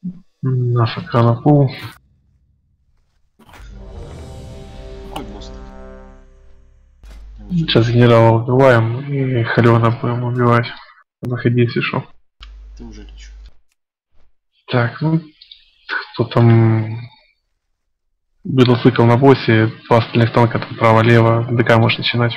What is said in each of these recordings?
На Сакранапул. Какой мост? Сейчас генерала убиваем и Халена будем убивать. Выходи, если шо. Ты уже лечу. Так, ну, кто там... Был цикл на боссе, два остальных танка там право-лево, ДК можешь начинать.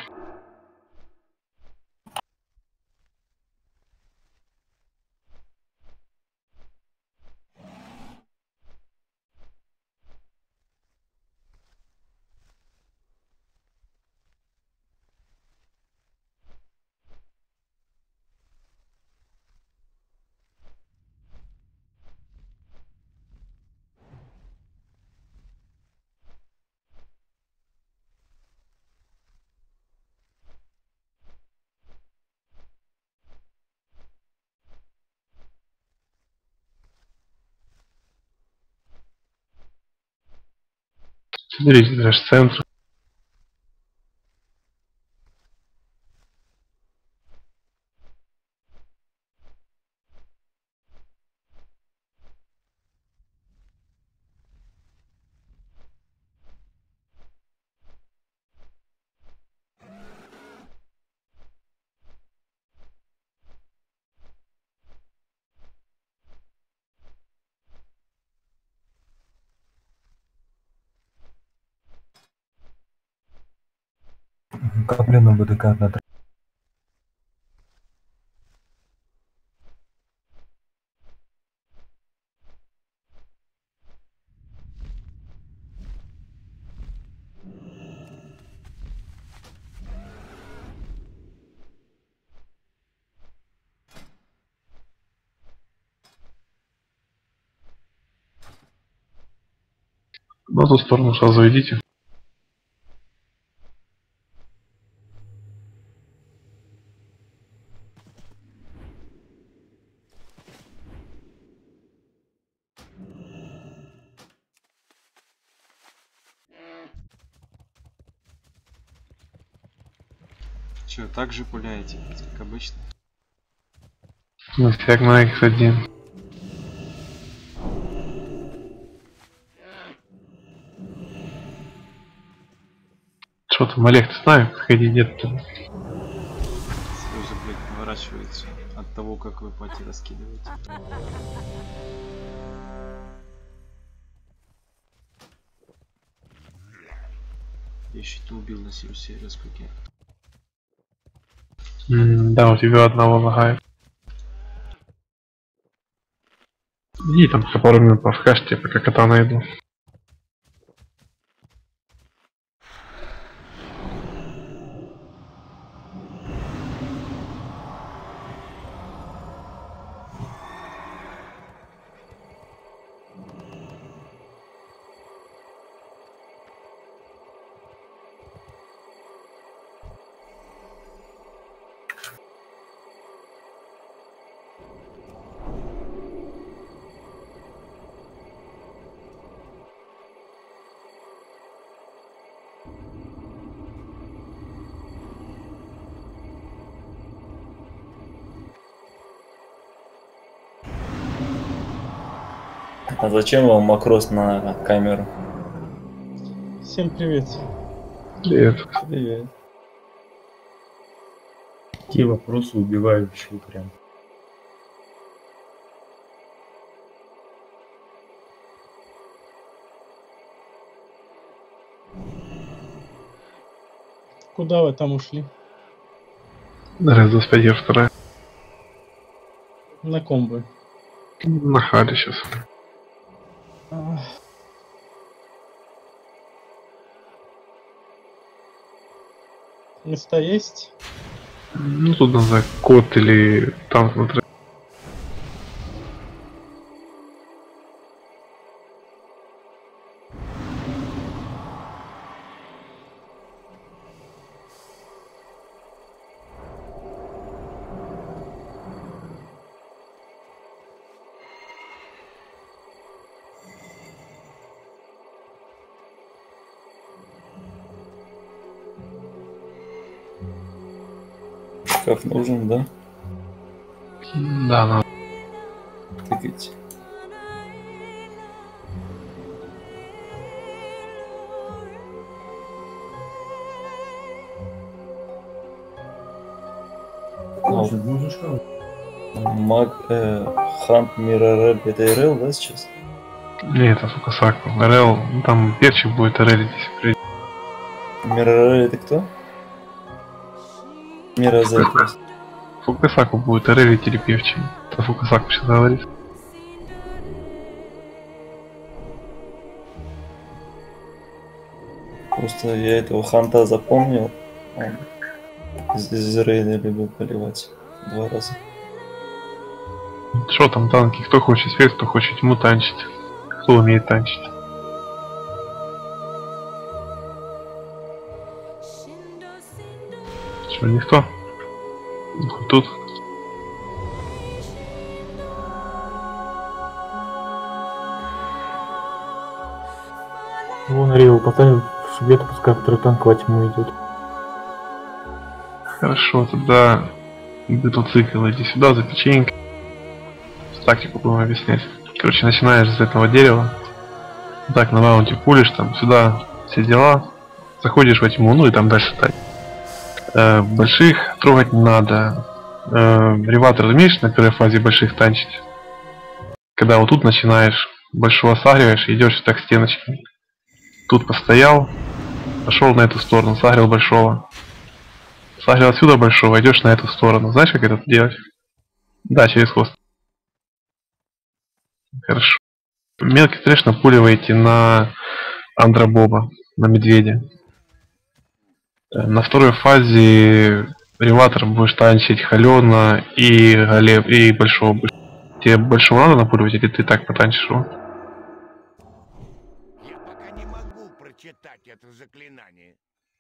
Соберите даже центр. Каплю на БДК на На ту сторону сразу идите. Че, так же пуляете, как обычно? Ну, всяк на X1. Что там, Олег, ты с нами? Подходи, нет там. Слезы, блядь, наворачиваются от того, как вы пати раскидываете. Я еще ты убил на Сирусе, раскуки. Да, у тебя одного лагает. Иди там за пару минут поскажете, пока кота найду. А зачем вам макрос на камеру? Всем привет. Привет. Привет. Какие вопросы убивающие прям? Куда вы там ушли? Раз 25 вторая. На ком вы? На Харе сейчас. А, Места есть? Ну тут надо код или танк на трек. Шкаф нужен, да? Да, надо. Тыкайте. Хант Мирарель, это РЛ, да, сейчас? Не, это Фукасаку. РЛ, ну там перчик будет РЛ здесь. Мирарель это кто? Миразель просто. Фукасаку будет РЛ терапевчий. Это Фукасаку сейчас говорит. Просто я этого Ханта запомнил. Он из рейда любил поливать 2 раза. Что там танки? Кто хочет свет, кто хочет тьму танчить. Кто умеет танчить. Что, никто? Ну, хоть тут. Вон Рио поставил в субъекту, пускай второй танк во тьму идет. Хорошо, тогда мотоцикл иди сюда за печенькой. Тактику будем объяснять. Короче, начинаешь с этого дерева. Так, на маунте пулишь, там сюда все дела. Заходишь во тьму, ну и там дальше так. Больших трогать не надо. Реватор умеешь на первой фазе больших танчить? Когда вот тут начинаешь, большого сагриваешь и идешь так стеночками. Тут постоял, пошел на эту сторону, сагрил большого. Сагрил отсюда большого, идешь на эту сторону. Знаешь, как это делать? Да, через хвост. Хорошо. Мелкий трэш напуливаете на Андробоба, на медведя. На второй фазе реватор будешь танчить Халена и Галеб, и большого. Тебе большого надо напуливать, или ты так потанчишь его? Я пока не могу прочитать это заклинание.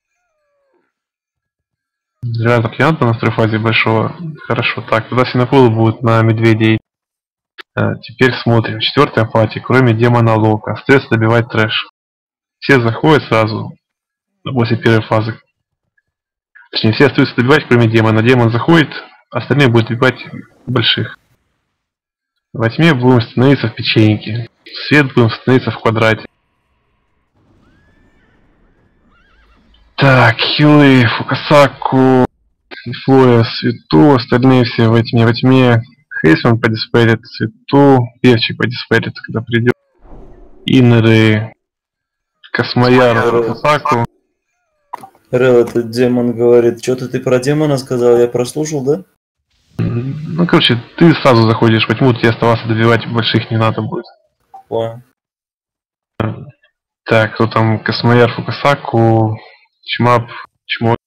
Реватор тебе надо на второй фазе большого? Хорошо, так, тогда синопулы будут на медведей. Теперь смотрим. 4-я пати, кроме демона Лока. Остается добивать трэш. Все заходят сразу после первой фазы. Точнее, все остаются добивать, кроме демона. Демон заходит, остальные будут добивать больших. Во тьме будем становиться в печеньке. В свет будем становиться в квадрате. Так, хилы, Фукасаку, Флоя, Свету, остальные все во тьме. Во тьме Хейсон подиспелит, Свету, Певчик подиспелит, когда придет. Иннеры, Космояр, Фукасаку. РЛ, этот демон говорит, что-то ты про демона сказал, я прослушал, да? Ну, короче, ты сразу заходишь во тьму, тебе оставаться добивать больших не надо будет. Понял. Так, кто там? Космояр, Фукасаку, Чмап, Чмо.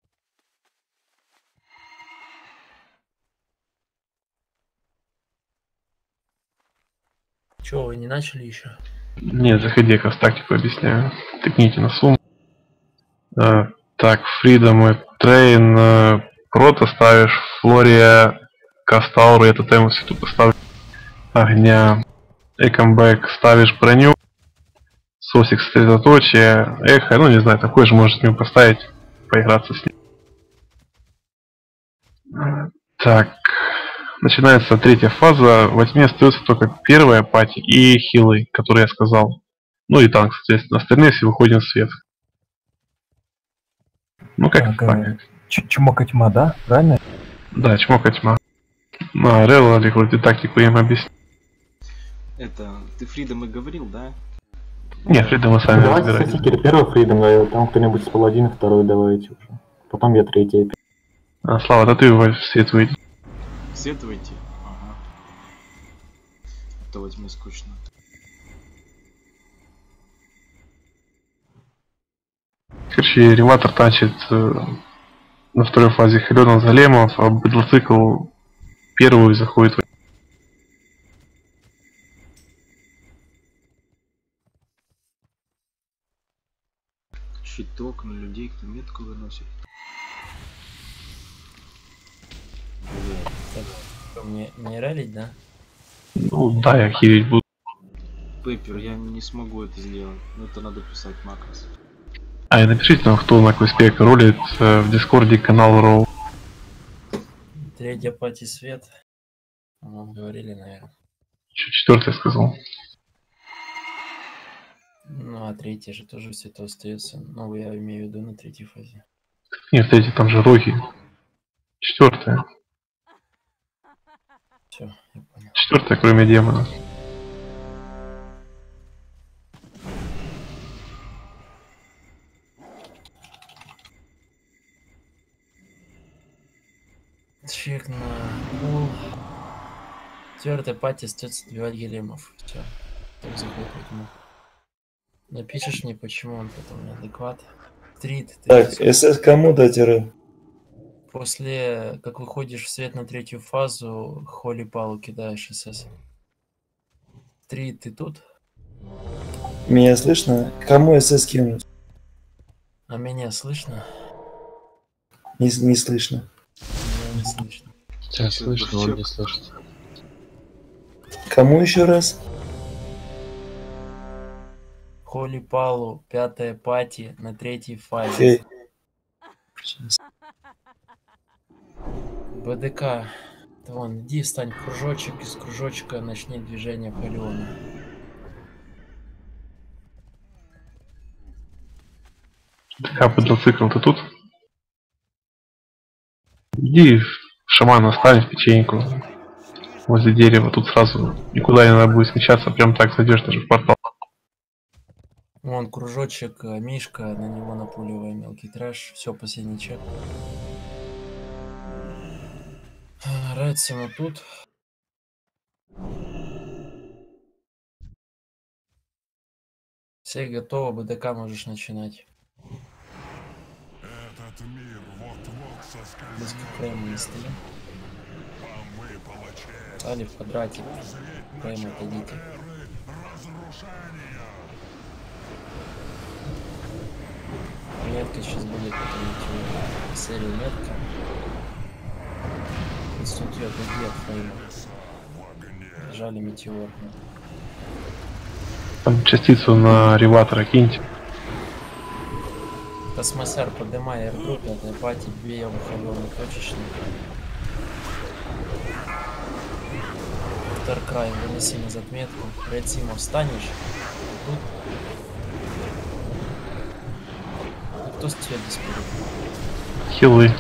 Чё, вы не начали еще? Не, заходи, я как раз тактику объясняю. Тыкните на сумму. Так, Freedom и Train, Прото ставишь, Флория, Кастауру, это тему все тут поставлю. Огня, Экомбэк ставишь броню, Сосик сосредоточие, Эхо, ну не знаю, такой же можешь с ним поставить, поиграться с ним. Так, начинается 3-я фаза, во тьме остается только 1-я пати и хилы, которые я сказал. Ну и танк, соответственно, остальные все выходим в свет. Ну как так? Чмока тьма, да? Правильно? Да, чмока тьма. Релла, ты тактику им объясни. Это, ты Фридом и говорил, да? Нет, Фридом вы сами Давайте разбирайтесь. статикеры первый фридом, там кто-нибудь с паладина, второй давайте уже. Потом я третий. Слава, да ты в свет выйди. Свет выйти? Ага. Это возьми скучно. Короче, реватор танчит на второй фазе Хелена Залемов, а быдлоцикл первую заходит в... Щиток на людей, кто метку выносит. Мне не ралить, да? Ну да, я хилить буду. Пеппер, я не смогу это сделать. Но это надо писать макрос. И напишите нам, кто на Квеспек ролит в Дискорде канал Роу. 3-я пати свет. Вам говорили, наверное. Что 4-й сказал? Ну, а 3-я же тоже свет остается. Ну, я имею в виду на 3-й фазе. Нет, в 3-й там же роги. 4-я. Все, я понял. Четвертая, кроме демона. Чек на пул. Четвертая пати остается отбивать Гелемов. Все. Так заходит во тьму. Напишешь мне, почему он потом неадекват. Стрит. Так, СС кому дать РЛ? После, как выходишь в свет на третью фазу, Холли Палу кидаешь СС. Стрит, ты тут? Меня слышно? Кому СС кинуть? А меня слышно? Не слышно. Меня не слышно. Тебя слышно, он не слышит. Кому еще раз? Холли Палу, пятая пати на третьей фазе. Окей. Сейчас. БДК. Вон, иди встань в кружочек, из кружочка начни движение Полеона. ДК подоцикл, ты тут? Иди, шамана ставь в печеньку. Возле дерева, тут сразу никуда не надо будет смещаться, прям так зайдешь даже в портал. Вон кружочек, Мишка, на него напуливая мелкий трэш. Все, последний чек. Рэдсима тут. Все готовы, БДК можешь начинать. Этот мир вот-вот соскользнет. Близко к фрейму не стоим. А мы получаем Стали в квадрате. Фрейм отойдите. разрушения. Метка сейчас будет, потом идти серия метка. Институт отойди от фрейма. Жали метеор. Там частицу на реватора киньте. Космосар, поднимай аирдроп, пятая пати, 2 выходные точечные. Таркрай, вынеси на затметку. Редсима встанешь. Тут. Кто с тебя диспелит? Хилы.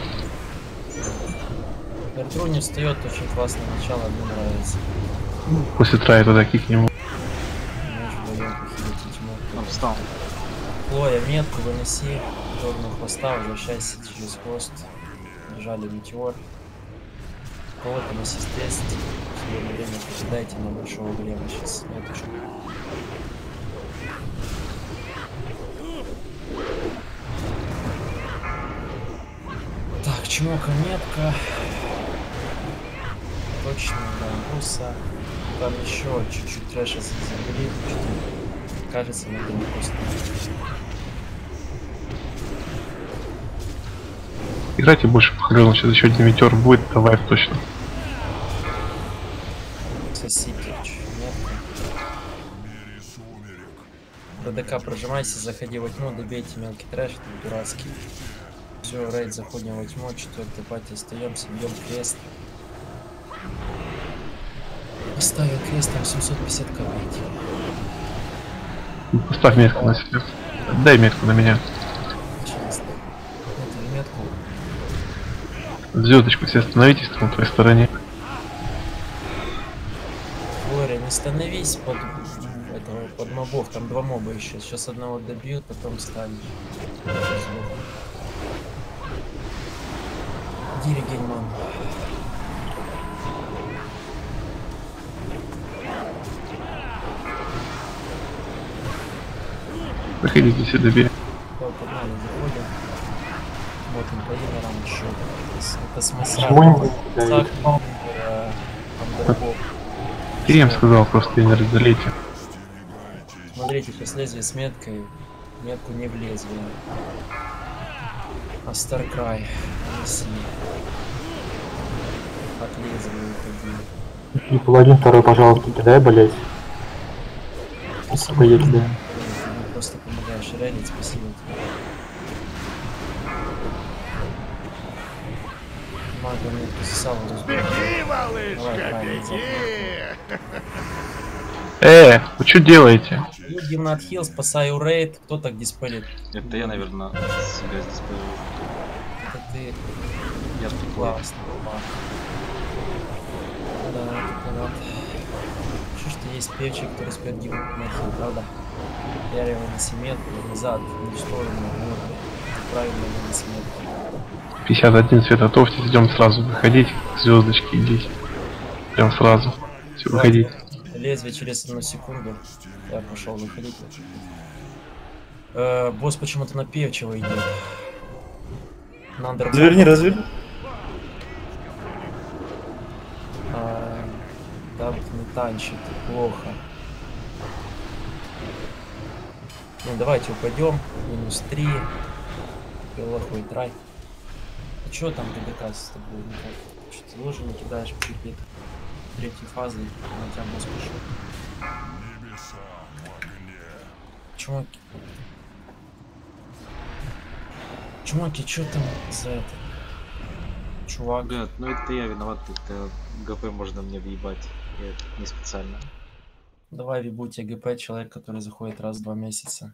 Эрдру не встает, очень классное начало, мне нравится. После трая туда кикнем. Можешь вдвоем похилить тьму. Он встал. Хлоя, метку выноси, в сторону хвоста, возвращайся через хвост. Бежали метеор. Кого-то на систест. В свое время покидайте на большого глема сейчас. Меточку. Так, чмока, метка. Точно, бамбуса. Там еще чуть-чуть трэша с земли. Кажется, надо не просто. Играйте больше по хрёну, сейчас еще один метеор будет, давай точно. Соси метка. БДК прожимайся, заходи во тьму, добейте мелкий трэш, это дурацкий. Все, рейд, заходим во тьму, 4-й пати остаемся, бьем крест. Поставил крест, там 750 кб. Поставь метку на себя. Дай метку на меня. Сейчас. Это метку. Звездочку все остановитесь на твоей стороне. Глория, не становись под этого, под мобов, там 2 моба еще. Сейчас одного добьют, потом станешь. Диригейман. Проходите все добей. Погнали, заходим. Вот он по инерам еще. Это смысл. Почему не кидают? Андербок. Ты им сказал, просто не разделите. Смотрите, сейчас лезвие с меткой. Метку не в лезвие. А Старкрай. Неси. От лезвия уходи. И паладин второй, пожалуйста, кидай, блять. Сука, я кидаю. Ты просто помогаешь релить, спасибо тебе. Мага мне пососал. Беги, малышка, Давай, правильно, беги! Вы что делаете? Идем на отхил, спасаю рейд. Кто так диспелит? Это я, наверное, себя здесь появил. Это ты. Я тут Классно. Да, тут не надо. Что ж ты есть певчий, который спет гимн на хил, правда? Первый на семетку, назад, не в сторону, морды. Правильно на семетку. 51 цвет готовьтесь, идем сразу выходить. Звездочки идите. Прям сразу. Все, выходить. Лезвие через 1 секунду. Я пошел выходить. Босс почему-то на певчего идет. На Разверни, разверни. Да, вот не танчит. Плохо. Ну, давайте упадем. -3. Плохой трай. А чё там ГДК с тобой? Что ты ложи не кидаешь перед третьей фазой? На тебя босс пошел. Чуваки. Чуваки, чё там за это? Чувак. Ребят, ну это я виноват, это ГП можно мне въебать. Я это не специально. Давай вибуйте ГП, человек, который заходит раз в 2 месяца.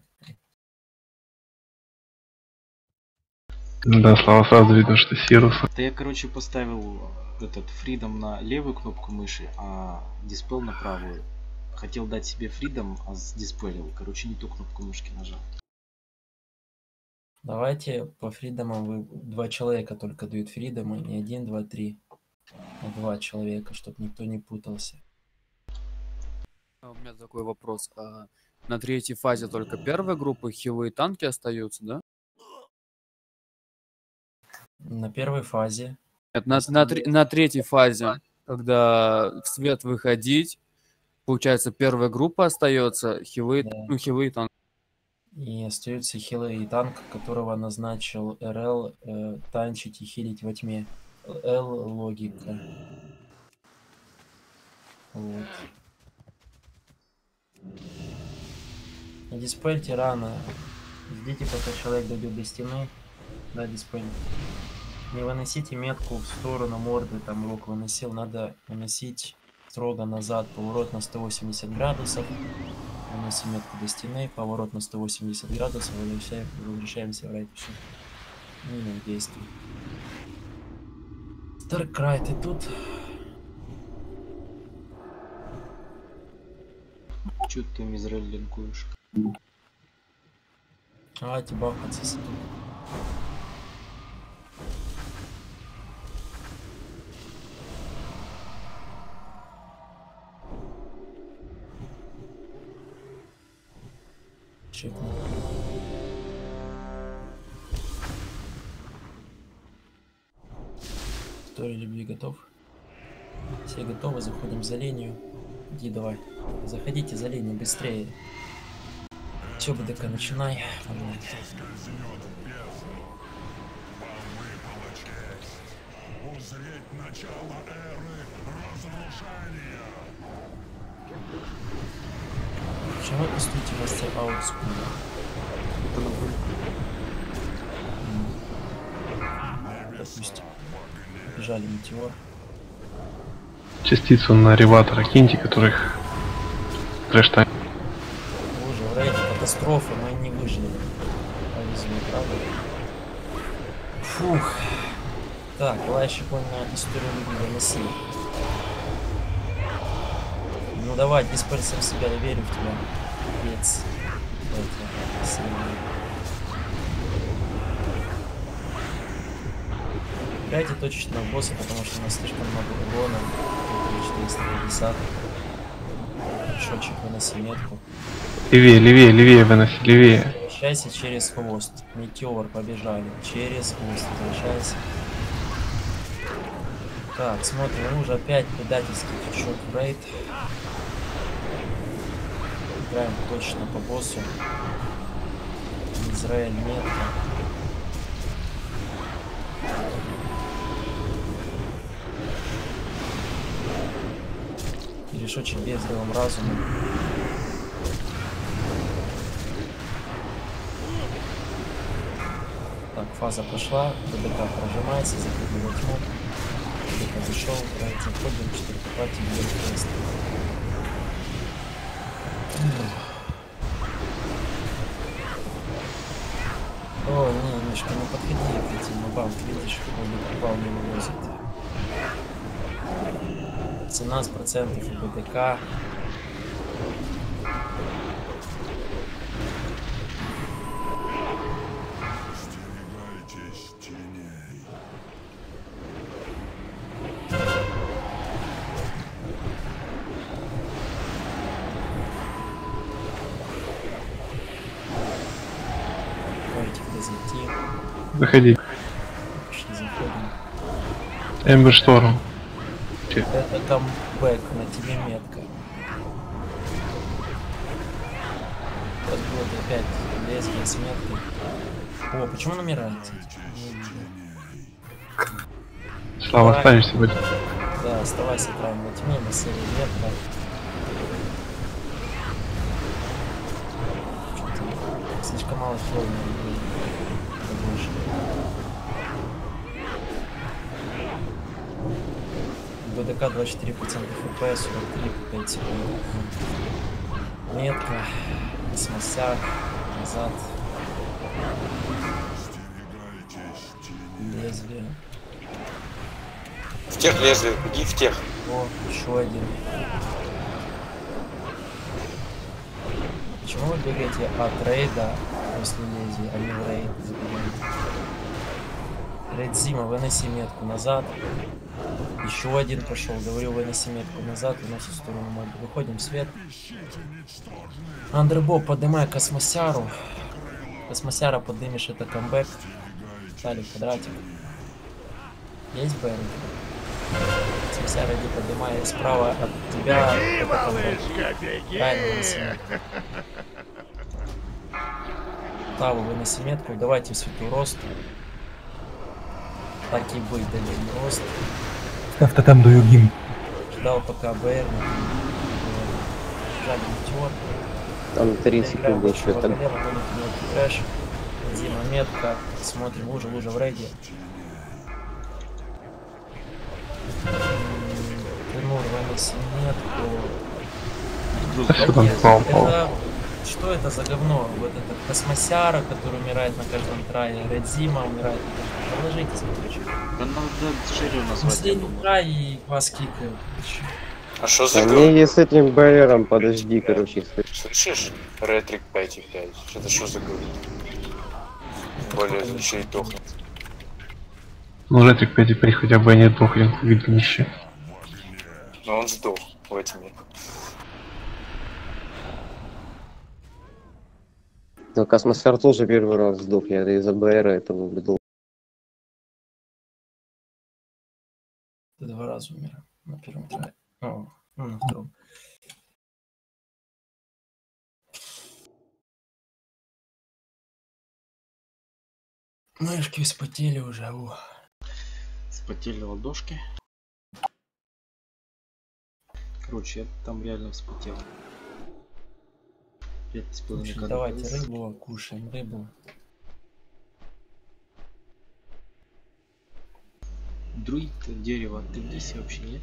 Да, Слава, сразу видно, что Сирус. Да я, короче, поставил этот Freedom на левую кнопку мыши, а Dispel на правую. Хотел дать себе Freedom, а сдиспелил. Короче, не ту кнопку мышки нажал. Давайте по фридомам вы 2 человека только дают фридомы, не 1, 2, 3, а 2 человека, чтобы никто не путался. У меня такой вопрос. На третьей фазе только первой группы хилы и танки остаются, да? На первой фазе. Нет, на третьей фазе, когда в свет выходить, получается, первая группа остается, хилы, Да. ну, хилы и танки. И остаются хилы и танк, которого назначил РЛ танчить и хилить во тьме. Л логика. Вот. Не диспельте рано. Ждите, пока человек дойдет до стены. Да, диспель. Не выносите метку в сторону морды, там рок выносил. Надо выносить строго назад, поворот на 180 градусов. Выносим метку до стены, поворот на 180 градусов, возвращаемся в райд. Все. Минимум действий. Старкрай, ты тут? Чё ты Израиль линкуешь? Давайте бахаться тут. Чекну. История любви готов? Все готовы, заходим за линию. Иди давай. Заходите за линию быстрее. Все, БДК, начинай. Узреть начало эры разрушения. Почему вы пустите мастер аутскула? Допустим. Бежали метеор. Частицу на реватора киньте, которых трэш-тайм. Боже, в рейде катастрофа, мы не выжили. Повезло, правда? Фух. Так, давай еще на историю любви выноси. Ну давай, диспельсер себя, я верю в тебя. Пец. Играйте точечно в босса, потому что у нас слишком много урона. 450. Шотчик выноси метку. Левее, левее, левее выноси, левее. Возвращайся через хвост. Метеор, побежали. Через хвост возвращайся. Так, смотрим, мы уже опять предательский течет в рейд. Играем точно по боссу. Израиль метка. Решочек бездровым разумом. Так, фаза пошла, БДК прожимается, закрыли во тьму. БДК зашел, заходим, 4 партии, 2 квеста. О, не, Мишка, не подходи к этим мобам, ты видишь, он не попал, не вывозит. 17% и БДК. Можете туда зайти. Заходи. Пошли, заходим. Эмбер Шторм. Это камбэк, на тебе метка. Вот будет опять лезвие с меткой. О, почему намираете? Слава, Давай. останешься сегодня. Да, оставайся прямо во тьме, на серии метка. Что-то слишком мало флоу больше. БДК 24% ФП, 43 по 5 секунд. Метка, смосяк, назад. Лезвие. В тех лезвие, беги в тех. О, еще один. Почему вы бегаете от рейда после лезвия, а не в рейд забегаете? Рейд Зима, выноси метку назад. Еще один пошел, говорю, выноси метку назад, выносит в сторону моба. Выходим в свет. Андербоб, поднимай Космосяру. Космосяра поднимешь, это камбэк. Стали квадратик. Есть БР? Космосяра, иди поднимай. Справа от тебя это камбэк. Правильно, выноси метку. Таву, выноси метку. Давайте в свету рост. Так и быть, дадим рост. Автотам даю гимн. Ждал пока БР. Жали метеор. Там 3 секунды еще. Там... Трэш. Зима метка. Смотрим, лужа в рейде. Тимур, выноси метку. Что там попал? Это... Что это за говно? Вот это Космосяра, который умирает на каждом трае. Редзима умирает на каждом. Положитесь, короче. Да надо Шерю назвать. Последний трай и вас кикают. А что за Мне не с этим БРом, подожди, короче. Слышишь? Ретрик 5,5. Это что за говно? Более еще и дохнет. Ну, Ретрик 5,5 хотя бы не дохлен, видно еще. Но он сдох в этом мире. Но Космосяр тоже первый раз сдох, я из-за БРа этого выдал. Ты 2 раза умер. На первом трае. О, ну на втором. Мышки вспотели уже. Вспотели ладошки. Короче, я там реально вспотел. 5,5 Давайте КД. рыбу кушаем, рыбу. Друид, дерево, ты в лесе вообще нет?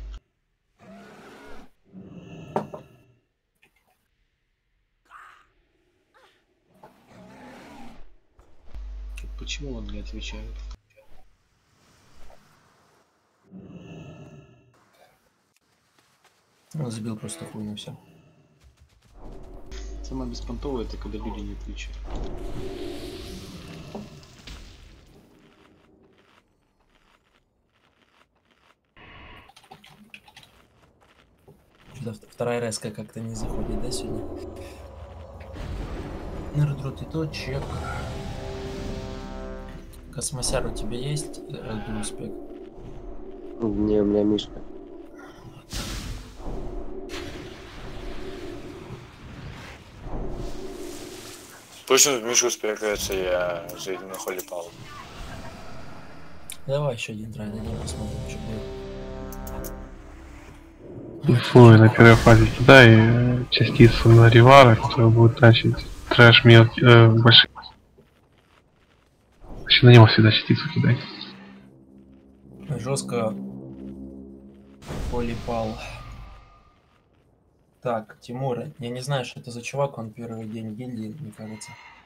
Почему он не отвечает? Он забил просто хуйню, все. Самое беспонтовое это когда люди не отвечают. Что-то вторая резка как-то не заходит, да, сегодня? Нердрот и то, чек. Космосяр у тебя есть? Успех? Не, у меня Мишка. Пусть он в Мишу успекается, я зайду на холли пал. Давай еще один трай дадим, посмотрим, что будет. Инфу на первой фазе кидай частицу на Ривара, которая будет тащить трэш мелкий, большой. Вообще на него всегда частицу кидай. Жестко полипал. Так, Тимур, я не знаю, что это за чувак, он первый день гильдии, мне кажется.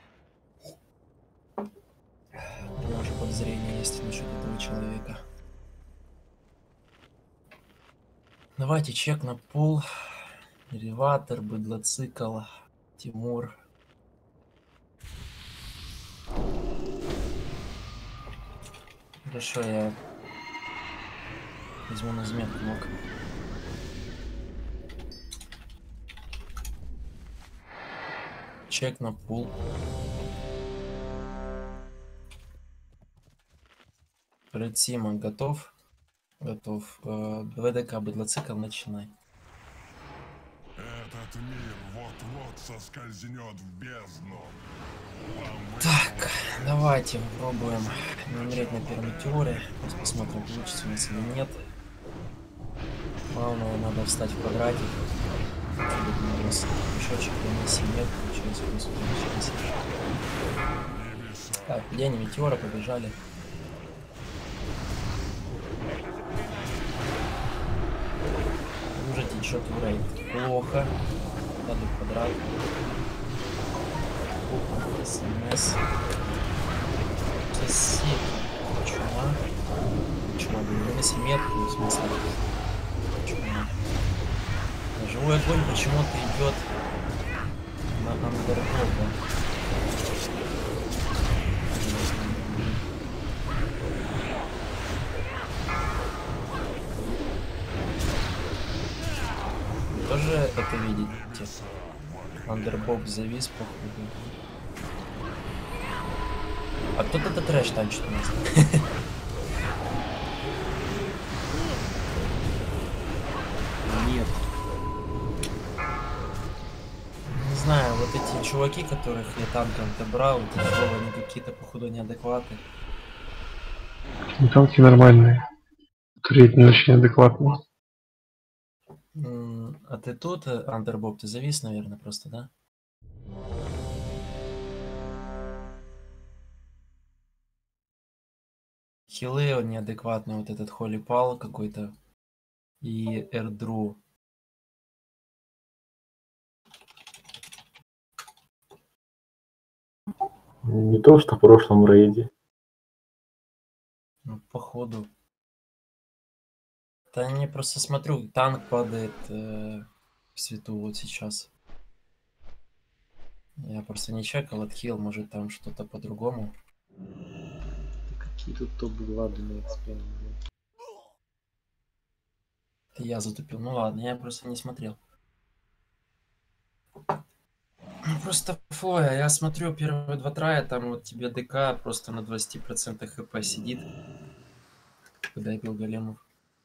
У меня уже подозрение есть насчет этого человека. Давайте чек на пул. Элеватор, быдлоцикл, Тимур. Хорошо, я возьму на заметку ног. Чек на пул. Ред Симон готов? Готов. ВДК быдлоцикл, начинай. Этот мир вот-вот соскользнет в бездну. Так, давайте попробуем не умереть на первом метеоре. Сейчас посмотрим, получится у нас или нет. Главное, надо встать в квадратик. Мешочек принеси метку, через плюс получается. Так, падение метеора, побежали. Уже течет в рейд. Плохо. Надо в квадрат. СМС. Сосед. Чума. Чума, выноси метку, в смысле. Чума. Живой огонь почему-то идет на андердога. Вы тоже это видите? Андербок завис, походу. А кто-то это трэш танчит у нас. Нет. Не знаю, вот эти чуваки, которых я танком-то брал, эти слова, они какие-то, походу, неадекваты. Танки нормальные. Турель не очень адекватно. А ты тут, Андербоб, ты завис, наверное, просто, да? Хилы неадекватный, вот этот Холли Пал какой-то. И Эрдру. Не то, что в прошлом рейде. Ну, походу. Да я просто смотрю, танк падает в свету вот сейчас. Я просто не чекал, отхил, может там что-то по-другому. Какие тут топ-2 на эксперименты. Я затупил. Ну ладно, я просто не смотрел. Ну просто фоя, я смотрю первые два трая, там вот тебе ДК просто на 20% хп сидит. Когда я бил големов.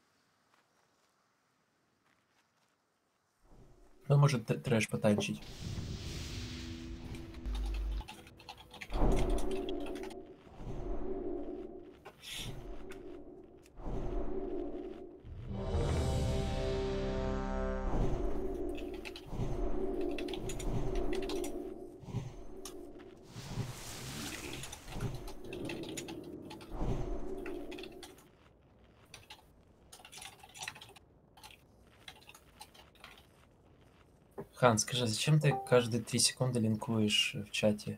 Он может трэш потанчить. Хан, скажи, зачем ты каждые 3 секунды линкуешь в чате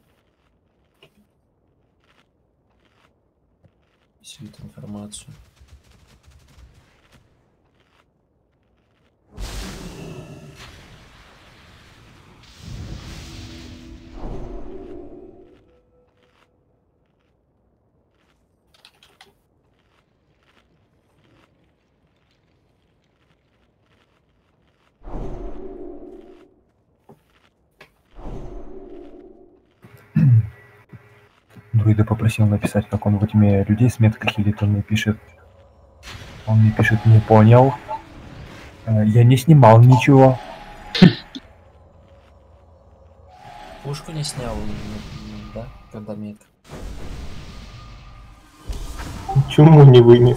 всю эту информацию? Друида попросил написать, как он во тьме людей с меткой хилит, он мне пишет, не понял, я не снимал ничего. Пушку не снял, да, когда мет. Чуму не вынес.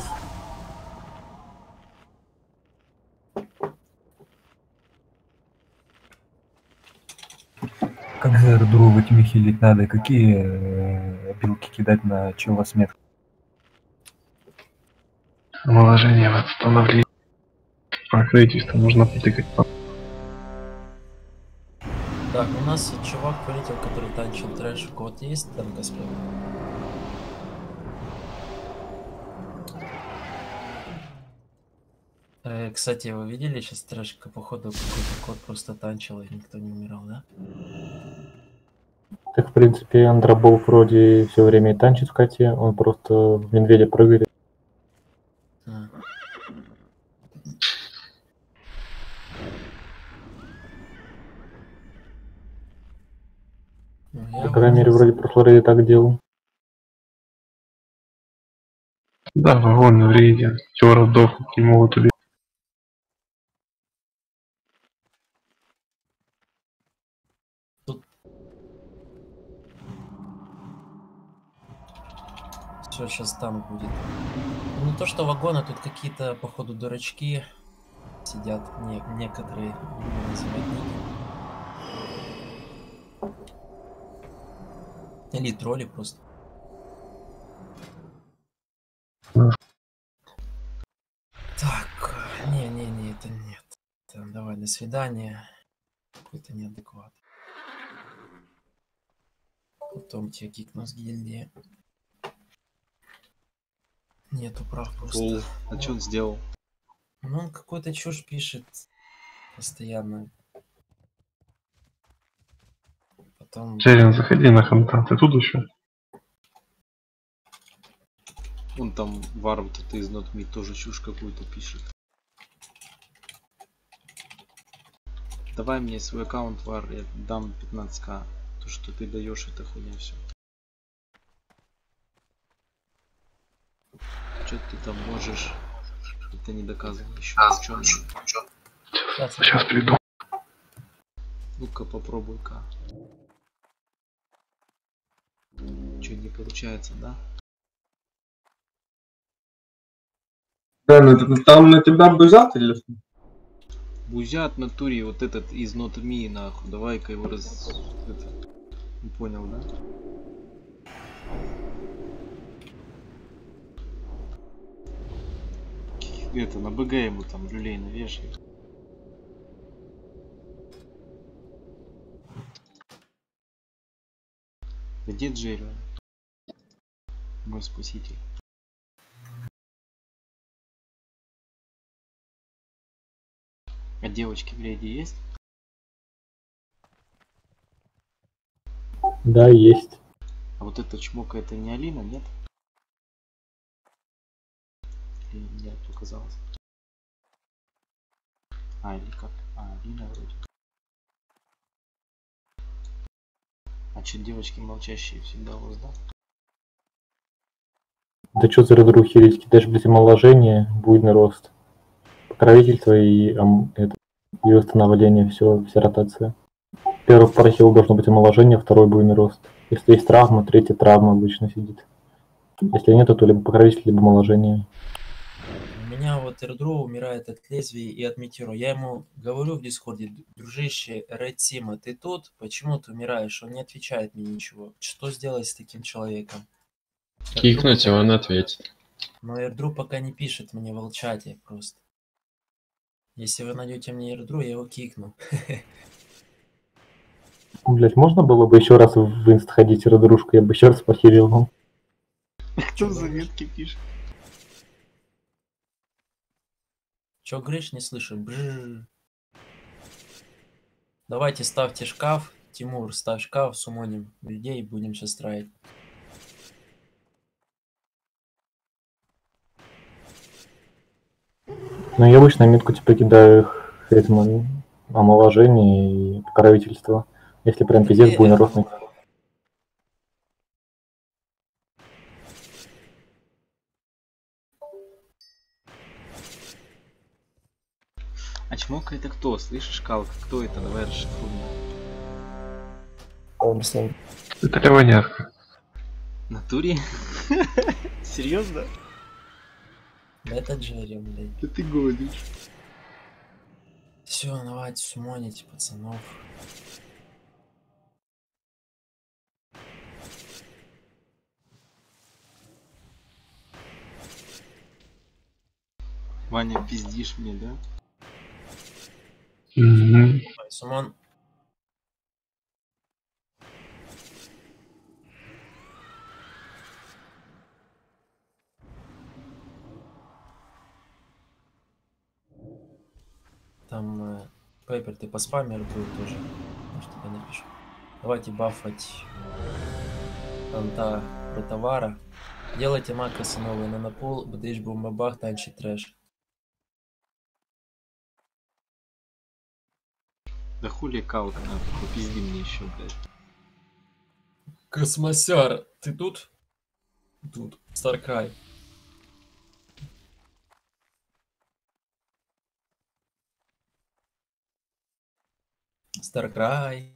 Как же Эрдру во тьме хилить надо, какие билки кидать на чела с меткой? Вложение восстановление. Прокрытие, нужно потыкать. Так, у нас чувак полетел, который танчил трэш. У кого-то есть танка справа? Кстати, вы видели сейчас трэшка, походу, какой-то кот просто танчил, и никто не умирал, да? Так, в принципе, Андробол вроде все время и танчит в коте, он просто в медведя прыгает. А. Ну, По крайней мере, вроде прошлый рейд так делал. Да, вагон в рейде. Тёра сдох, не могут убить. Все, сейчас танк будет. Ну, не то, что вагоны, тут какие-то, походу, дурачки сидят, некоторые, будем называть ники. Или тролли просто. Так, не, это нет. Давай, до свидания. Какой-то неадекват. Потом тебя кикну с гильдии. Нету прав просто. А что он сделал? Ну, он какой-то чушь пишет постоянно. Потом... Джерин, заходи на ханта, ты тут еще? Он там варм это из Not Me тоже чушь какую-то пишет. Давай мне свой аккаунт вар, я дам 15к. То, что ты даешь, это хуйня все. Что ты там можешь? Это не доказано еще. Сейчас приду. Ну-ка попробуй-ка. Что не получается, да? Да, ну это там на тебя бузят или что? Бузят в натуре вот этот из Not Me, нахуй. Давай-ка его Это... Не понял, да? Это, на БГ ему там люлей навешай. Где Джерри? Мой спаситель. А девочки в рейде есть? Да, есть. А вот эта чмока, это не Алина, нет? Или мне показалось? А, или как? А, Алина вроде. А че девочки молчащие всегда у вас, да? Да что за разрухи риски? Кидаешь без омоложения, буйный рост. Покровительство и восстановление, вся ротация. Первый парахил должно быть омоложение, второй буйный рост. Если есть травма, третья травма обычно сидит. Если нет, то либо покровитель, либо омоложение. У меня вот Эрдро умирает от лезвий и от метеора. Я ему говорю в дискорде: дружище, Ред Сима, ты тут? Почему ты умираешь? Он не отвечает мне ничего. Что сделать с таким человеком? Кикнуть его, он ответит. Но Эрдру пока не пишет мне в чате просто. Если вы найдете мне Эрдру, я его кикну. Блять, можно было бы еще раз в инст ходить, дружку, я бы еще раз похерил вам. Кто заметки пишет? Чё говоришь, не слышу? Бррр. Давайте ставьте шкаф. Тимур, ставь шкаф, сумоним людей, будем сейчас строить. Ну, я обычно метку типа кидаю Хейтман, омоложение и покровительство. Если прям пиздец, буйный рост. А чмока это кто? Слышишь, Калка? Кто это? Давай расшифруем. Это левонятка. В натуре? Серьезно? Да это Джерри, блядь. Да ты гонишь. Все, давайте сумоните пацанов. Ваня, пиздишь мне, да? Сумон. Там Пеппер, ты по спамер будет тоже. Может, тебе напишу. Давайте бафать Анта Протовара. Делайте макросы новые на напул, бдыш, бумбабах, танчи, трэш. Да хули каут, на, попизди мне еще, блядь. Космосяр, ты тут? Тут. Старкрай. Старкрай.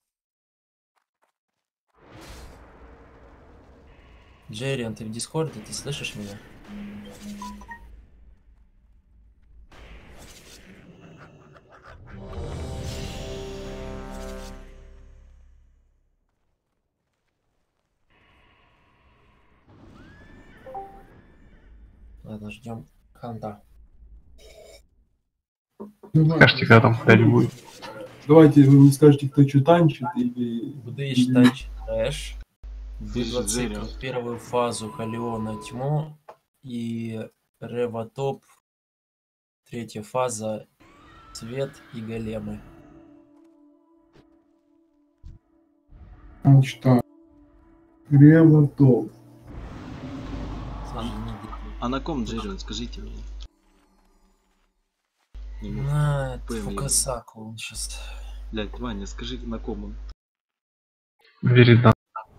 Джерриан, ты в Дискорде, ты слышишь меня? Ладно, ждем Ханта. Скажите, когда там ходить будет. Давайте вы мне скажете, кто что танчит или... Будешь танчить трэш. Библоцикл первую фазу Халиона тьму и Ревотоп третья фаза цвет и големы. Что? Ревотоп. А на ком Джерриан, скажите мне? На Фукасаку он сейчас. Блять, Ваня, скажи, на ком он? Веридан.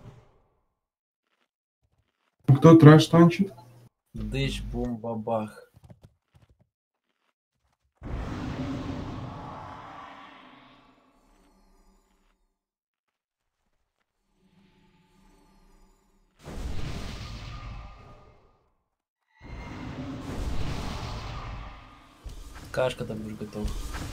Кто трэш танчит? Дыш, бум, бабах. Каш, когда будешь готов.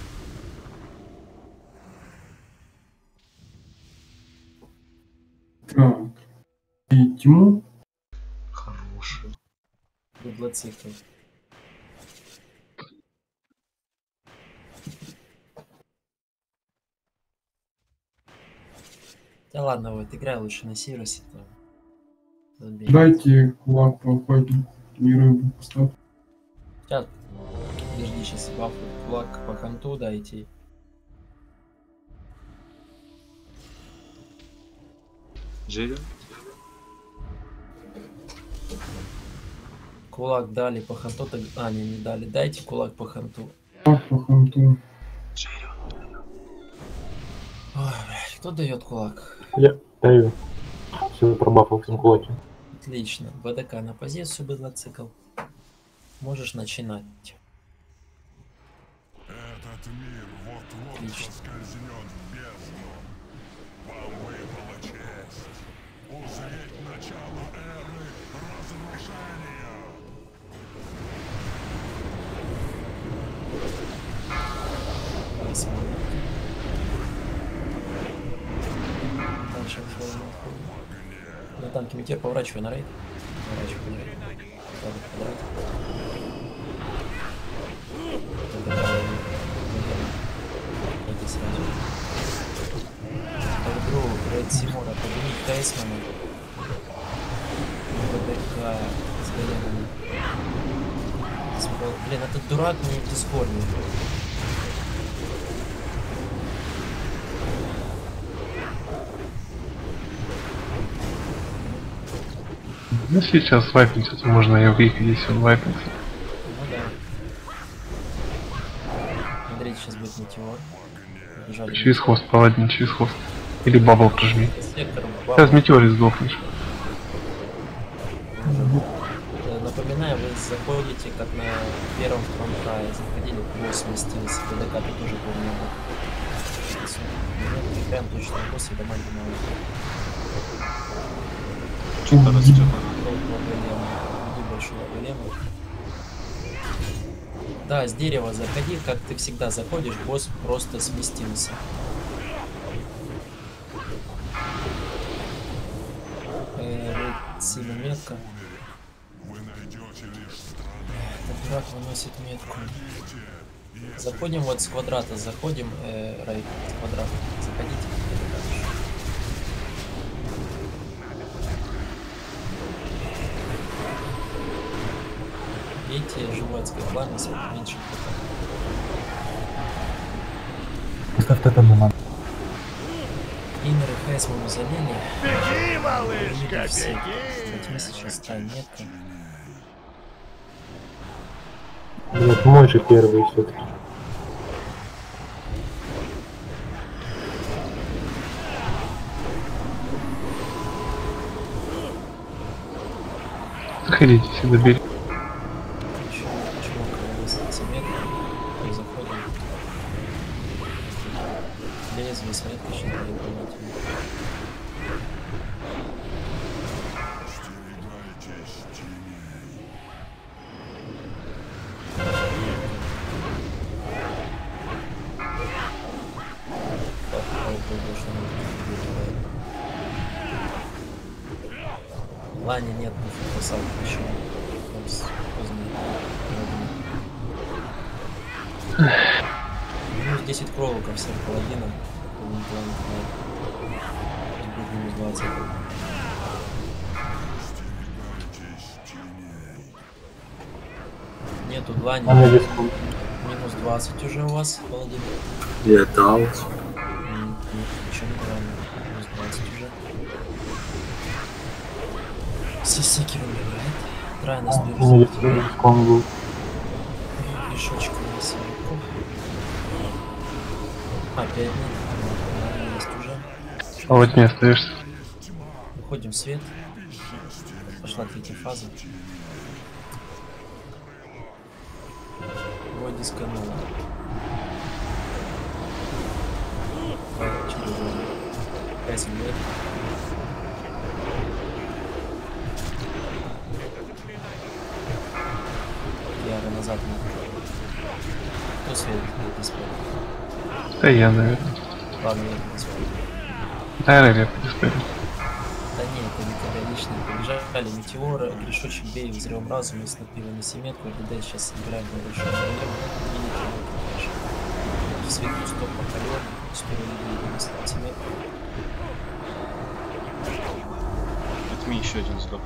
Так. И тьму? Хороший. Библоцикл. Да ладно, вот играй лучше на Сиросе. Дайте кулак по ходу. И рыбу поставь. Сейчас. Подожди, сейчас бафу кулак по ханту дайте. Джерриан? Кулак дали по ханту, так... А, не дали. Дайте кулак по ханту. Кулак по ханту. Ой, блядь, кто дает кулак? Я даю. Все, пробафал всем кулаки. Отлично. БДК на позицию, библоцикл. Можешь начинать. Этот мир вот-вот соскользнет в бездну. Вам выпала честь узреть начало эры разрушения. Дальше на танке метеор, поворачивай на рейд. Поворачивай на рейд. Это сразу. В игру Ред Симона поднимить Тайсмана. ВДК с големами. Блин, этот дурак не в Дискорде. Ну сейчас вайпнуть, это можно ее выехать, если он вайпнется. Ну да. Смотрите, сейчас будет метеор. Побежали. Через хвост, паладин, через хвост. Или бабл прожми. Сектор, Сейчас метеоре сдохнешь. Напоминаю, вы заходите как на первом-втором крае. Заходили, босс сместился. ТДК ты тоже помню. Прям точно босс и домой мало. Что-то расскажу. Большого голема. Да, с дерева заходи, как ты всегда заходишь, босс просто сместился. Сильно метка. Этот дурак выносит метку. Заходим вот с квадрата, заходим, рейд, с квадрата. Заходите. Видите, животское пламя, меньше пока. Ставь тотем на ман. Иннер и Хайс мы залили. Беги, малышка, Все. беги! Возьми сейчас стань метка. Нет, мой же первый все-таки. Заходите сюда, бери. Чувака выставится метка. И заходим. Лезвие с меткой еще надо выполнять. Лани нет, не фокусал еще. Минус 10 кроликов всех паладинов. Минус 20. Нету длани. Минус 20 уже у вас, паладин. Я дал. Ничего не правильно. Минус 20 уже. Сисики умирает. Трайна сберет. Мешочек на сверху. Опять нет. Есть уже. А вот не остаешься. Выходим в свет. Пошла третья фаза. Его дискануло. Кайсен нет. Яра назад. Кто свет не спел? Да я, наверное. Ладно, я не спел. Наверное, я подиспелю. Да нет, это не когда лишние. Побежали метеоры, грешочек бей, взрывом разума, снопила на семетку, РДД сейчас играем на большой проблему. И не тревога, в свету стоп поколен, 4 людей на семетку. Отми еще один стоп.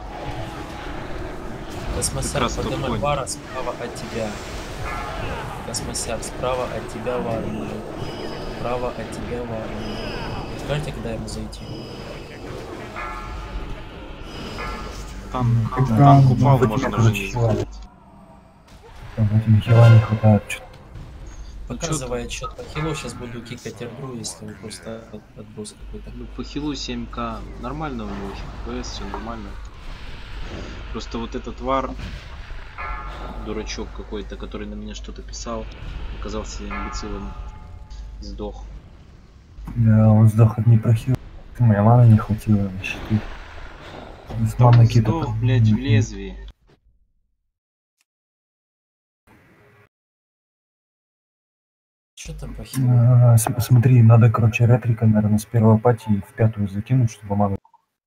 Космосяр под Вара справа от тебя. Космосяр справа от тебя Вара. Справа от тебя Вара. Скажите, когда ему зайти? Там упал, можно уже не заходить. Этим хила не хватает. Показывай отчет по хилу, сейчас буду кикать игру, если он просто отброс какой-то. Ну, по хилу 7к нормально у него, хп, все нормально. Просто вот этот вар, дурачок какой-то, который на меня что-то писал, оказался имбецилом, сдох. Да, он сдох от непрохил. Моя мана не хватило на щиты. Сдох, блядь, в лезвии. Что там по хилу? Смотри, надо, короче, ретрика, наверное, с первой пати в пятую закинуть, чтобы ману.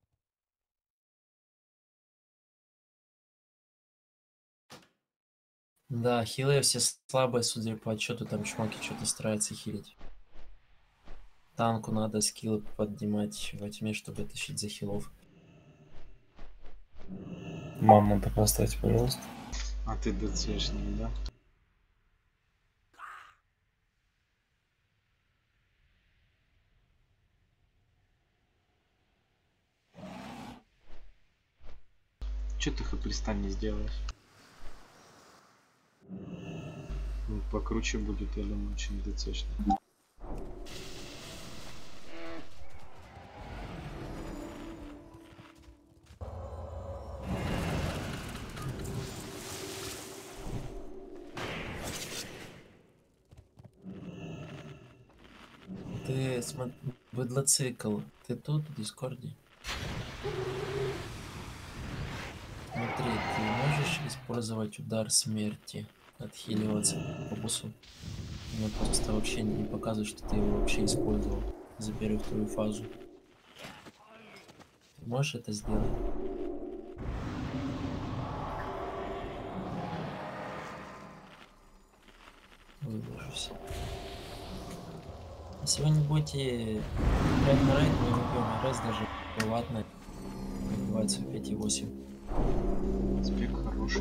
Да, хилы все слабые, судя по отчету, там чмоки что-то стараются хилить. Танку надо скиллы поднимать во тьме, чтобы тащить за хилов. Мам, надо поставить, пожалуйста. А ты ДЦшный, да? Че ты хп-листа не сделаешь? Ну, покруче будет, я думаю, чем ДЦшный. Ты быдлоцикл, ты тут в Дискорде? Смотри, ты можешь использовать удар смерти, отхиливаться по боссу? Мне просто вообще не показывает, что ты его вообще использовал за первую вторую фазу. Ты можешь это сделать? Выложусь. Если вы не будете играть на рейд, мы убьем РС даже приватно. Называется 5.8. Спек хороший.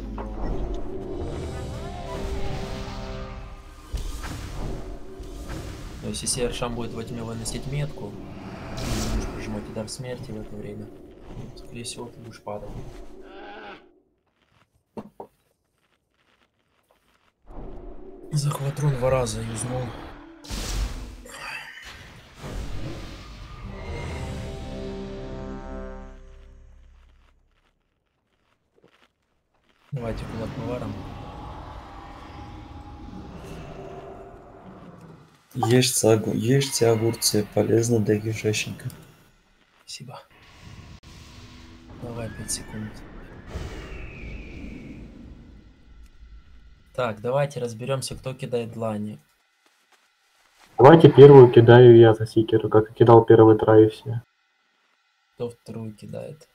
То есть, если Эршам будет во тьме выносить метку, ты будешь прижимать удар смерти в это время. Скорее всего, ты будешь падать. Захват рун 2 раза юзнул. Давайте кулак наваром. Ешьте огурцы, полезно для кишечника. Спасибо. Давай 5 секунд. Так, давайте разберемся, кто кидает длани. Давайте первую кидаю я за Сикера, как и кидал первый трай все. Кто вторую кидает?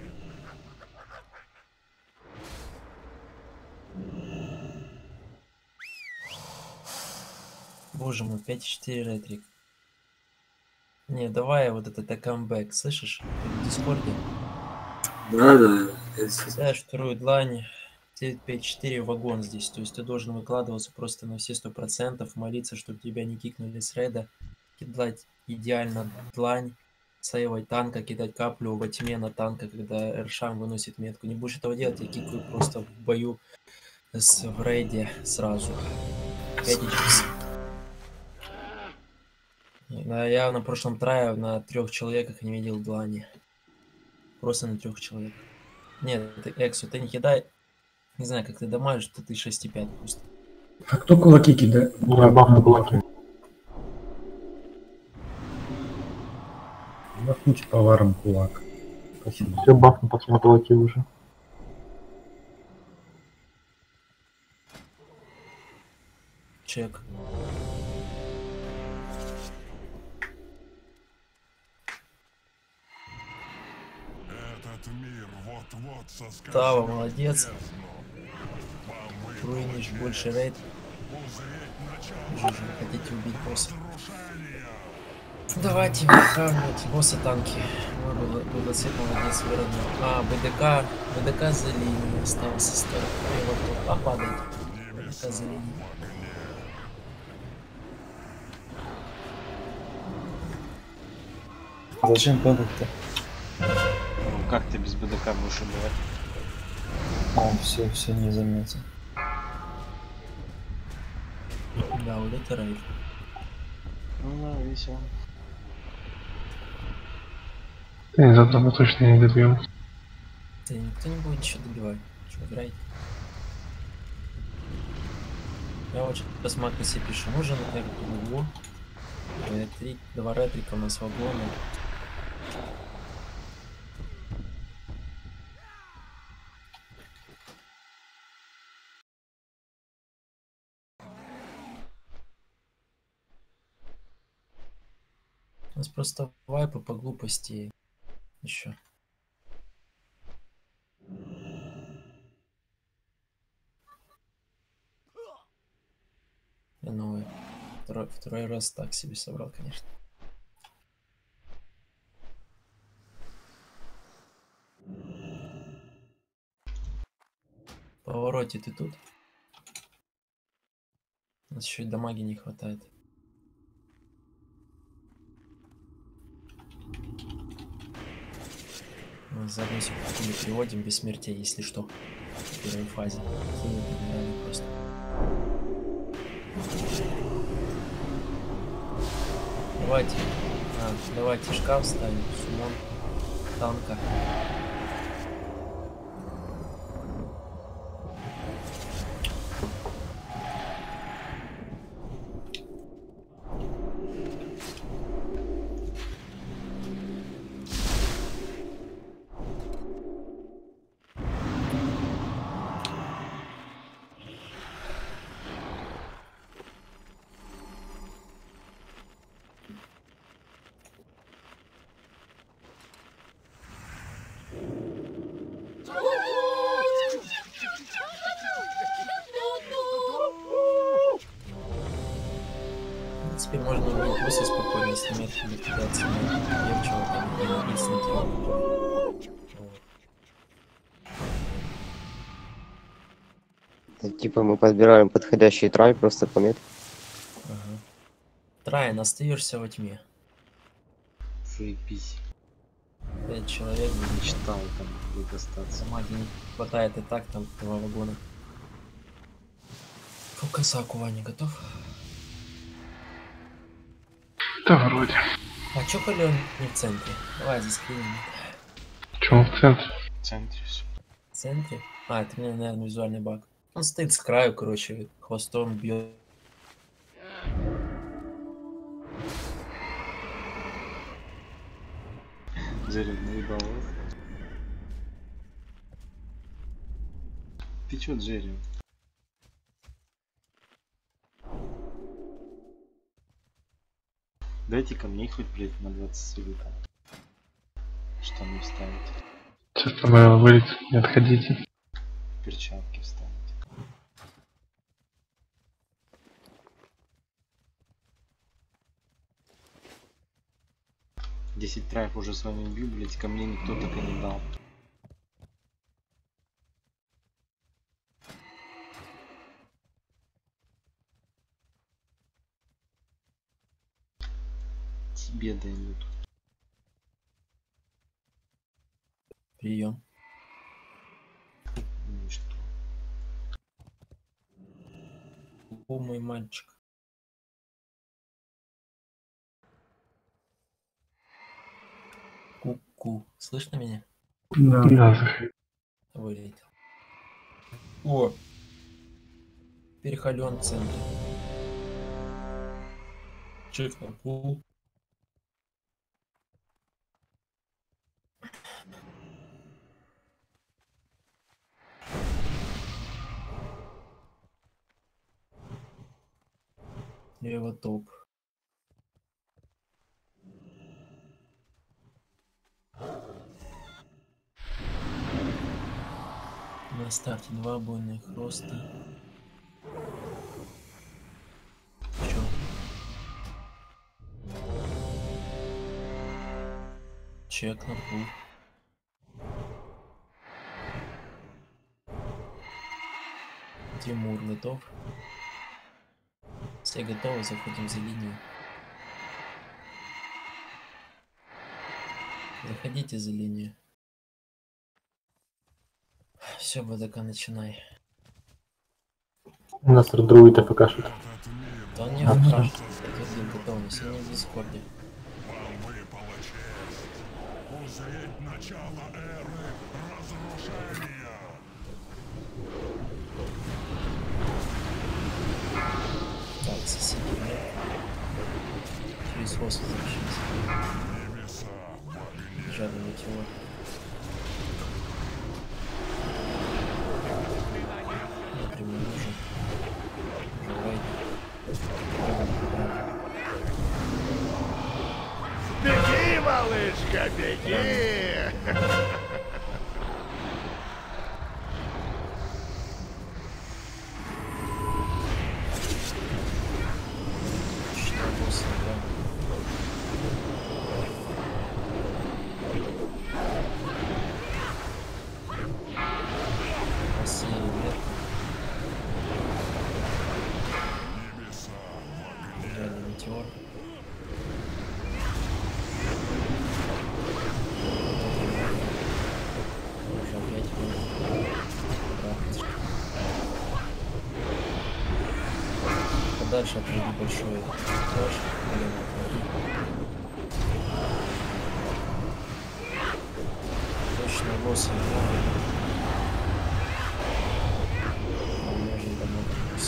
Боже мой, 5-4 ретрик. Не, давай вот это камбэк, слышишь? Ты в дискорде? Да. Ставишь вторую длань, 5-4 вагон здесь. То есть ты должен выкладываться просто на все 100%, молиться, чтобы тебя не кикнули с рейда, кидать идеально длань, сейвать танка, кидать каплю во тьме на танка, когда Эршам выносит метку. Не будешь этого делать, я кикаю просто в бою в рейде сразу. 5 Я на прошлом трае на 3 человеках не видел длани. Просто на 3 человеках. Нет, Эксу, ты не кидай. Не знаю, как ты дамажишь, то ты 6,5 просто. А кто кулаки кидает? Я бафну кулаки. Бафните поваром кулак. Спасибо. Все, бафну пацаны кулаки уже. Чек. Этот мир вот-вот соскользнет Тава, в молодец. бездну. Вам Руинишь выпала больше честь рейд. узреть начало Жужу, хотите убить босса? разрушения. Давайте выхавнуть босса танки. Ой, Будацит молодец, выровнял. А, БДК за линией остался старый. А, падает. БДК за линией. Зачем падать-то? Ну, как ты без БДК будешь убивать? Все не заметил. Да, вот это рейд. Ну да, весело. Да, из одного точно не добьем. Да никто не будет ничего добивать. Что, играть? Я вот сейчас Макасе пишу. Нужен РПУ. 2 ретрика у нас вагоны. У нас просто вайпы по глупости еще. Новый. Второй раз так себе собрал, конечно. Повороте ты тут? У нас еще и дамаги не хватает. Мы за одну секунду переводим без смерти, если что. В первой фазе. Хилы перебирали просто. Давайте шкаф ставим, сумон, танка. Теперь можно убить босса спокойно, если нет ликвидации Евчего там и инстинкт. Типа мы подбираем подходящий трай просто по метке. Ага. Трайн, остаешься во тьме. Заебись. 5 человек, Мечтал там будет остаться. магии не хватает и так, там 2 вагона. Фукасаку, Ваня, готов? Да, вроде. А чё Халён не в центре? Давай заскриним. Чё он в центре? В центре всё. В центре? А, это мне, наверное, визуальный баг. Он стоит с краю, короче, хвостом бьет. Джерри наебал. Ты чё, Джерри? Дайте ко мне хоть, блядь, на 20 силика. Что мне вставить? Сейчас там вылет, не отходите. Перчатки вставить. Десять траев уже с вами убил, блядь, ко мне никто так и не дал. Тебе дают. Прием. Ну и что? О, мой мальчик. Ку-ку. Слышно меня? Да. Да, заходи. Вылетел. О! Перехален в центре. Чек на пул. Лево топ. На старте 2 бойных роста. Чё? Чек на пул. Тимур готов? Все готовы, заходим за линию. Заходите за линию. Все, БДК, начинай. У нас друид АФК-шит. Да он не АФК. Подтвердил готовность, я не в дискорде. Вам выпала честь узреть начало эры разрушения. Так, соседи нет. Через хвост возвращайся. Небеса в огне. Жадный метеор. Напрямую уже. Живой. Беги, малышка, беги! Что босс, да? Россия нет. Небеса в огне. Жадный метеор. Уже опять подальше от небольшой тоже. Точно босса умножить до много босса.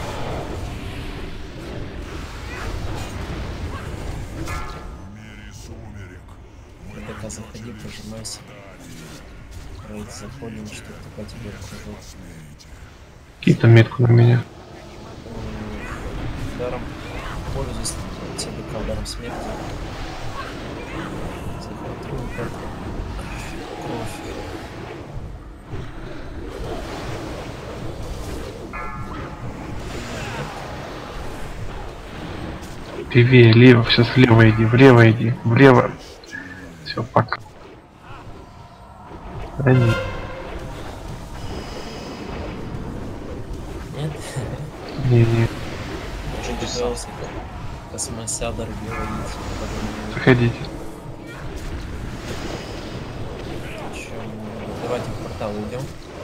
В мире сумерек. ПДК заходи, прожимайся. Рейд заходим, чтобы только тебе кружок. Какие-то метку на меня. Ударом пользуюсь ЦДК ударом смерти. Захватываю кровь. Левее, лево, все слева иди, влево иди, влево. Все, пока. Да нет. Нет? Не. Уже готовился. Космосядр говорить. Заходите. Давайте в портал уйдем.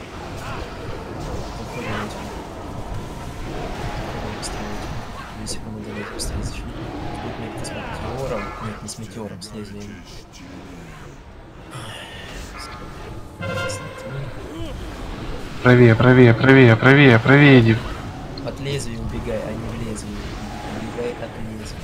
Уходим на тебя. Уходим быстрее. 2 секунды, давайте быстрее зашли. Тут метка с метеором. Нет, не с метеором, с лезвием. Правее, правее, правее, правее, правее, иди. От лезвия убегай, а не в лезвие. Убегай от лезвия.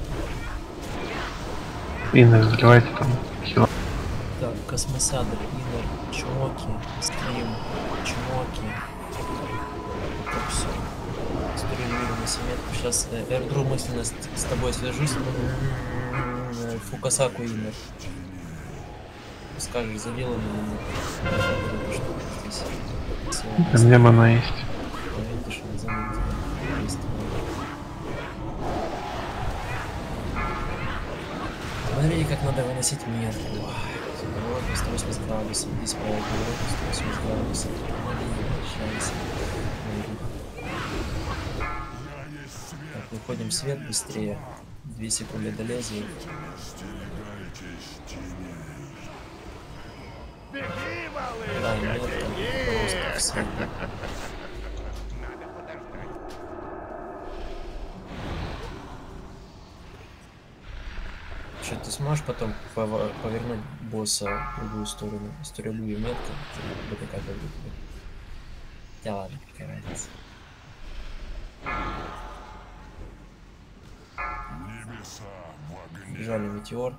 Инна, заливайте там хила. Так, Космосадр, Иннер, Чмоки, Стрим, Чмоки. Так, все. Струилирую на семетку. Сейчас Эрдру мысленно с тобой свяжусь. Фукасаку Иннер. Скажешь, завела меня. У меня мана есть. Видишь, он заметил. Смотри, как надо выносить метку. Поворот 180 градусов. Здесь поворот 180 градусов. Так, выходим в свет быстрее. 2 секунды до лезвия. Да, метка. Просто в свет. Что, ты сможешь потом повернуть босса в другую сторону? Стрелю и метка. Это как бы тебе. Да ладно, какая разница. Бежали метеор.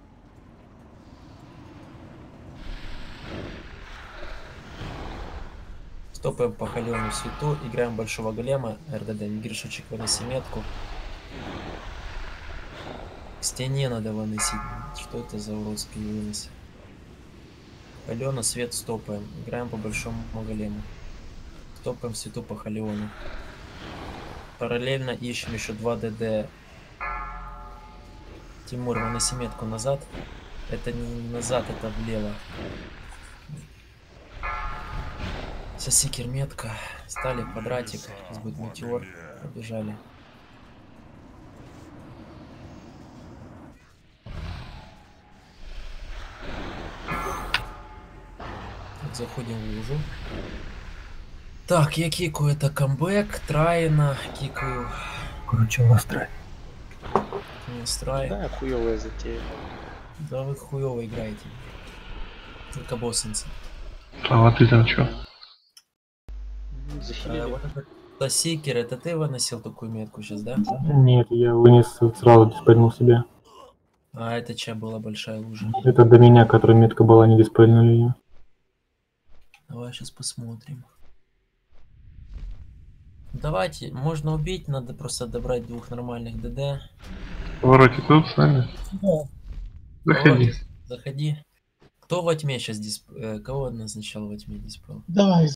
Стопаем по холеному свету, играем большого голема, РДД, Мигришечек, выноси метку. К стене надо выносить. Что это за уродские выносы? Халена, свет стопаем. Играем по большому голему. Стопаем свету по халеону. Параллельно ищем еще 2 ДД. Тимур, выноси метку назад. Это не назад, это влево. Сосикер метка. Стали квадратик. Здесь будет метеор. Побежали. Заходим в лужу. Так, я кикаю это камбэк, Трайна, кикаю. Короче, настрой. Настрой. Да, хуёвая затея. Да вы хуёво играете. Только боссенцы. А ты там чё? Вот этот Сикер, это ты выносил такую метку сейчас, да? Нет, я вынес сразу, диспельнул себе. А это чья была большая лужа? Это до меня, которая метка была, не диспельнули ее. Давай сейчас посмотрим. Давайте, можно убить, надо просто добрать 2 нормальных ДД. Вороте тут с нами? Да. Заходи. Заходи. Кто во тьме сейчас кого назначал во тьме диспел? Давай.